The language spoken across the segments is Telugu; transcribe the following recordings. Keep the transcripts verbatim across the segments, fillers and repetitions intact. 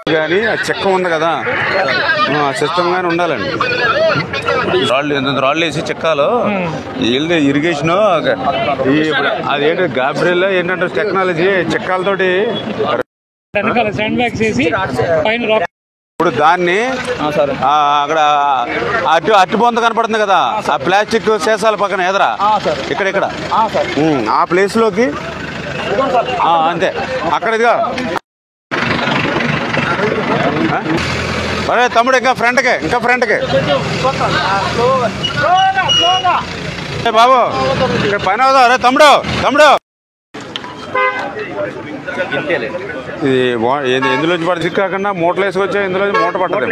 కానీ ఆ చెక్క ఉంది కదా సిస్టమ్ గానీ ఉండాలండి. రాళ్ళు ఎంత రాళ్ళు వేసి చెక్కాలో వీళ్ళది ఇరిగేషన్ అదేంటి గాబ్రియల్ ఏంటంటే టెక్నాలజీ చెక్కాలతోటి ఇప్పుడు దాన్ని అక్కడ అటు అటు బొంత కనపడుతుంది కదా ఆ ప్లాస్టిక్ సీసాల పక్కన ఎదరా ఇక్కడ ఇక్కడ ఆ ప్లేస్ లోకి అంతే అక్కడ ఇదిగా అరే తమ్ముడు ఇంకా ఫ్రంట్కే ఇంకా ఫ్రంట్కే బాబు ఇక్కడ పైన అవుదా అరే తమ్ముడు తమ్ముడు ఇది ఎందులోంచి పడి కాకుండా మూటలు వేసుకొచ్చా ఇందులో మూట పట్టదు.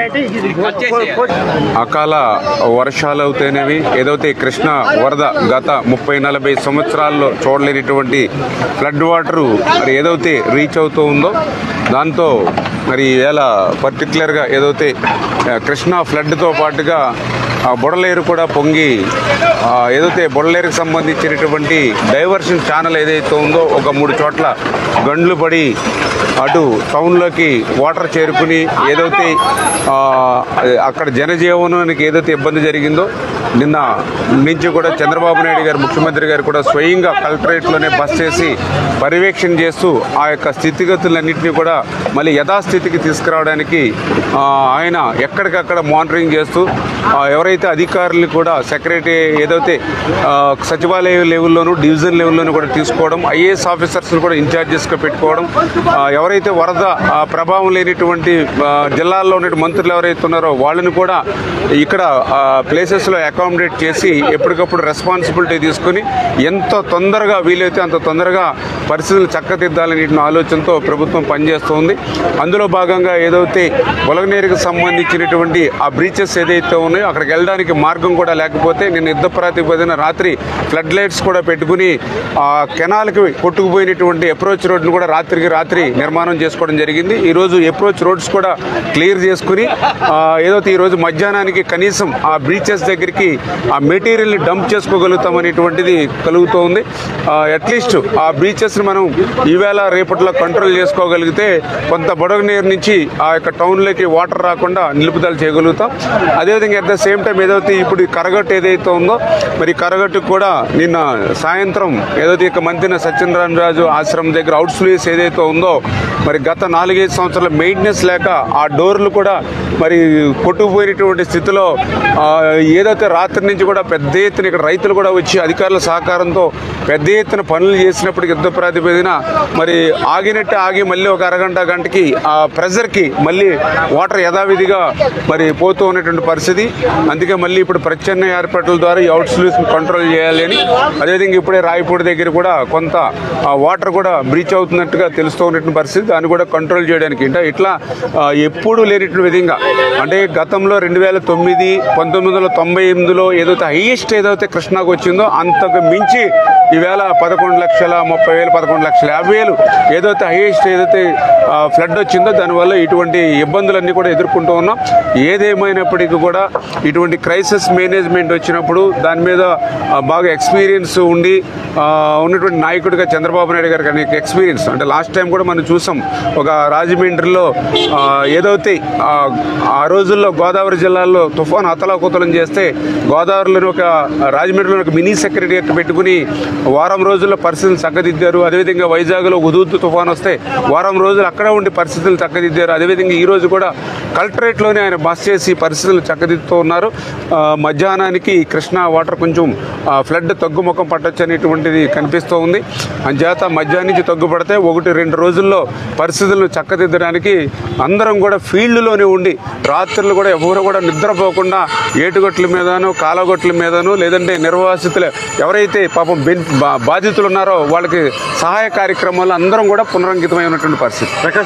అకాల వర్షాలు అవుతాయినవి ఏదైతే కృష్ణ వరద గత ముప్పై నలభై సంవత్సరాల్లో చూడలేనటువంటి ఫ్లడ్ వాటరు మరి ఏదైతే రీచ్ అవుతూ ఉందో దాంతో మరి ఇలా పర్టికులర్గా ఏదైతే కృష్ణా ఫ్లడ్తో పాటుగా బుడలేరు కూడా పొంగి ఏదైతే బుడలేరుకు సంబంధించినటువంటి డైవర్షన్ ఛానల్ ఏదైతే ఉందో ఒక మూడు చోట్ల గండ్లు పడి అటు టౌన్లోకి వాటర్ చేరుకుని ఏదైతే అక్కడ జనజీవనానికి ఏదైతే ఇబ్బంది జరిగిందో నిన్న నుంచి కూడా చంద్రబాబు నాయుడు గారు ముఖ్యమంత్రి గారు కూడా స్వయంగా కలెక్టరేట్లోనే బస్ చేసి పర్యవేక్షణ చేస్తూ ఆ యొక్క స్థితిగతులన్నింటినీ కూడా మళ్ళీ యథాస్థితికి తీసుకురావడానికి ఆయన ఎక్కడికక్కడ మానిటరింగ్ చేస్తూ ఎవరైతే అధికారులు కూడా సెక్రటరీ ఏదైతే సచివాలయ లెవెల్లోనూ డివిజన్ లెవెల్లోనూ కూడా తీసుకోవడం ఐఏఎస్ ఆఫీసర్స్ని కూడా ఇన్ఛార్జెస్గా పెట్టుకోవడం ఎవరైతే వరద ప్రభావం లేనిటువంటి జిల్లాల్లో ఉన్న మంత్రులు ఎవరైతే ఉన్నారో వాళ్ళని కూడా ఇక్కడ ప్లేసెస్లో అకామిడేట్ చేసి ఎప్పటికప్పుడు రెస్పాన్సిబిలిటీ తీసుకుని ఎంత తొందరగా వీలైతే అంత తొందరగా పరిస్థితులు చక్కదిద్దాలనే ఆలోచనతో ప్రభుత్వం పనిచేస్తుంది. అందులో భాగంగా ఏదైతే బొలగనేరుకు సంబంధించినటువంటి ఆ బ్రీచెస్ ఏదైతే ఉన్నాయో అక్కడికి వెళ్ళడానికి మార్గం కూడా లేకపోతే నేను యుద్ధ ప్రాతిపదికన రాత్రి ఫ్లడ్ లైట్స్ కూడా పెట్టుకుని ఆ కెనాల్కి కొట్టుకుపోయినటువంటి అప్రోచ్ రోడ్ను కూడా రాత్రికి రాత్రి నిర్మాణం చేసుకోవడం జరిగింది. ఈరోజు అప్రోచ్ రోడ్స్ కూడా క్లియర్ చేసుకుని ఏదైతే ఈరోజు మధ్యాహ్నానికి కనీసం ఆ బ్రీచెస్ దగ్గరికి ఆ మెటీరియల్ని డంప్ చేసుకోగలుగుతాం అనేటువంటిది కలుగుతోంది. అట్లీస్ట్ ఆ బ్రీచెస్ని మనం ఈవేళ రేపట్లో కంట్రోల్ చేసుకోగలిగితే కొంత బొడగనేరు నుంచి ఆ యొక్క టౌన్లోకి వాటర్ రాకుండా నిలుపుదల చేయగలుగుతాం. అదేవిధంగా అట్ ద సేమ్ టైం ఏదైతే ఇప్పుడు కరగట్టు ఏదైతే ఉందో మరి కరగట్టుకు కూడా నిన్న సాయంత్రం ఏదైతే ఇక మంత్రి సత్యనారాయణ రాజు ఆశ్రమం దగ్గర అవుట్ స్లూయిస్ ఏదైతే ఉందో మరి గత నాలుగైదు సంవత్సరాల మెయింటెనెన్స్ లేక ఆ డోర్లు కూడా మరి కొట్టుకుపోయినటువంటి స్థితిలో ఏదైతే రాత్రి నుంచి కూడా పెద్ద ఎత్తున ఇక్కడ రైతులు కూడా వచ్చి అధికారుల సహకారంతో పెద్ద ఎత్తున పనులు చేసినప్పటికీ యుద్ధ ప్రాతిపదికన మరి ఆగినట్టు ఆగి మళ్ళీ ఒక అరగంట గంటకి ఆ ప్రెజర్కి మళ్ళీ వాటర్ యథావిధిగా మరి పోతూ ఉన్నటువంటి పరిస్థితి. అందుకే మళ్ళీ ఇప్పుడు ప్రత్యామ్నాయ ఏర్పాట్ల ద్వారా ఈ అవుట్ స్లూస్ కంట్రోల్ చేయాలి అని అదేవిధంగా ఇప్పుడే రాయపూడి దగ్గర కూడా కొంత వాటర్ కూడా బ్రీచ్ అవుతున్నట్టుగా తెలుస్తూ ఉన్నటువంటి పరిస్థితి దాన్ని కూడా కంట్రోల్ చేయడానికి అంటే ఇట్లా ఎప్పుడూ లేనటువంటి విధంగా అంటే గతంలో రెండు వేల తొమ్మిది పంతొమ్మిది వందల తొంభై ఎనిమిదిలో ఏదైతే హైయెస్ట్ ఏదైతే కృష్ణాకు వచ్చిందో అంతకు మించి ఈవేళ పదకొండు లక్షల ముప్పై వేలు పదకొండు లక్షల యాభై వేలు ఏదైతే హైయెస్ట్ ఏదైతే ఫ్లడ్ వచ్చిందో దానివల్ల ఇటువంటి ఇబ్బందులన్నీ కూడా ఎదుర్కొంటూ ఉన్నాం. ఏదేమైనప్పటికీ కూడా ఇటువంటి క్రైసిస్ మేనేజ్మెంట్ వచ్చినప్పుడు దాని మీద బాగా ఎక్స్పీరియన్స్ ఉండి ఉన్నటువంటి నాయకుడిగా చంద్రబాబు నాయుడు గారికి అనేక ఎక్స్పీరియన్స్ అంటే లాస్ట్ టైం కూడా మనం చూసాం ఒక రాజమండ్రిలో ఏదైతే ఆ రోజుల్లో గోదావరి జిల్లాలో తుఫాను అతలాకుతలం చేస్తే గోదావరిలోని ఒక రాజమండ్రిలో ఒక మినీ సెక్రటరియట్ పెట్టుకుని వారం రోజుల్లో పరిస్థితులు చక్కదిద్దారు. అదేవిధంగా వైజాగ్లో ఉదూతు తుఫాను వస్తే వారం రోజులు అక్కడ ఉండి పరిస్థితులు చక్కదిద్దారు. అదేవిధంగా ఈరోజు కూడా కలెక్టరేట్లోనే ఆయన బస్ చేసి పరిస్థితులు చక్కదిద్దుతూ ఉన్నారు. మధ్యాహ్నానికి కృష్ణా వాటర్ కొంచెం ఫ్లడ్ తగ్గుముఖం పట్టొచ్చు అనేటువంటిది కనిపిస్తూ ఉంది. అంచేత మధ్యాహ్నం నుంచి తగ్గుపడితే ఒకటి రెండు రోజుల్లో పరిస్థితులను చక్కదిద్దడానికి అందరం కూడా ఫీల్డ్లోనే ఉండి రాత్రులు కూడా ఎవరు కూడా నిద్రపోకుండా ఏటుగొట్ల మీదనో కాలగొట్ల మీదనో లేదంటే నిర్వాసితులు ఎవరైతే పాపం బాధితులు ఉన్నారో వాళ్ళకి సహాయ కార్యక్రమాలు అందరం కూడా పునరంకితమై ఉన్నటువంటి పరిస్థితి.